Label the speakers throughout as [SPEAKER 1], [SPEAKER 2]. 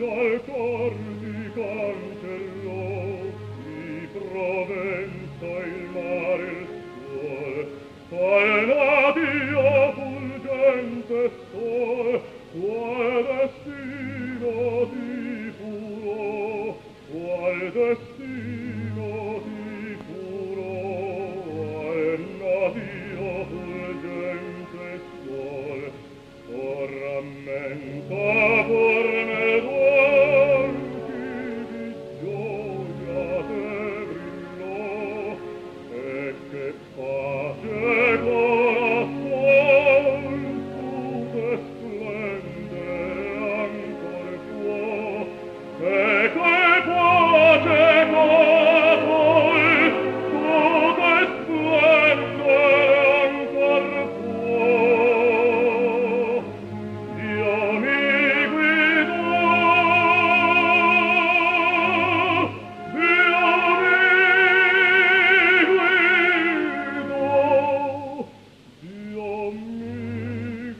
[SPEAKER 1] dal cor di cancellò di Provenza il mare il suol, qual nadio fulgente sol, qual destino ti furò, qual destino ti furò, qual nadio fulgente sol, o rammenta por me d'occhi di gioia te brillò, e che pace corazon tu te splende ancor può, e che pace corazon tu te splende ancor può. Dio mi guidò, Dio mi guidò, Dio mi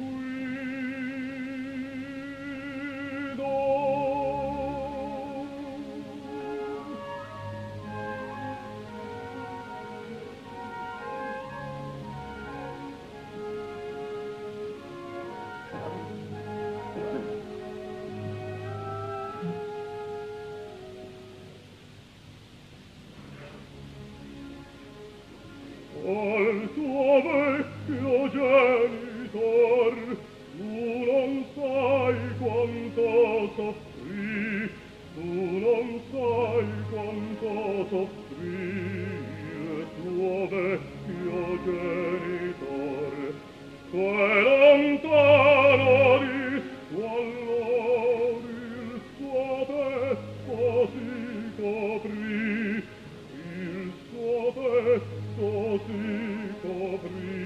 [SPEAKER 1] al tuo vecchio genitor tu non sai quanto soffrì, tu non sai quanto soffrì il tuo vecchio genitor, che lontano di squallor il suo petto si coprì, il suo petto si coprì,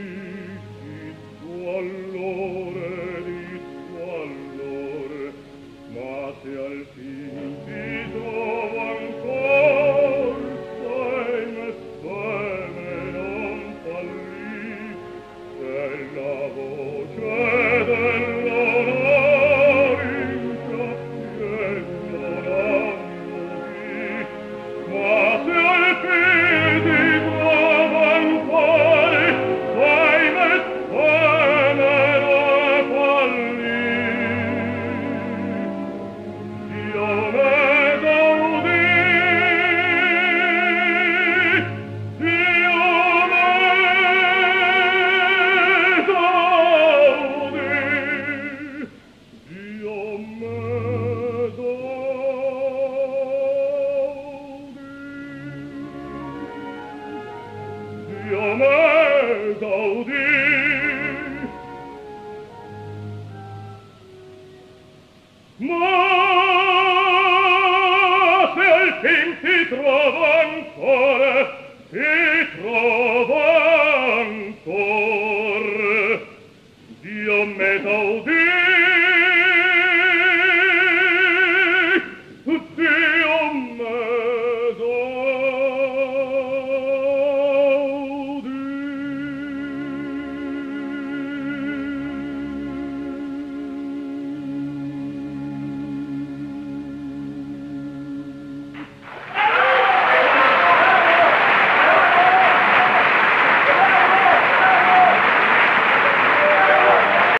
[SPEAKER 1] di squallore, ma se al fine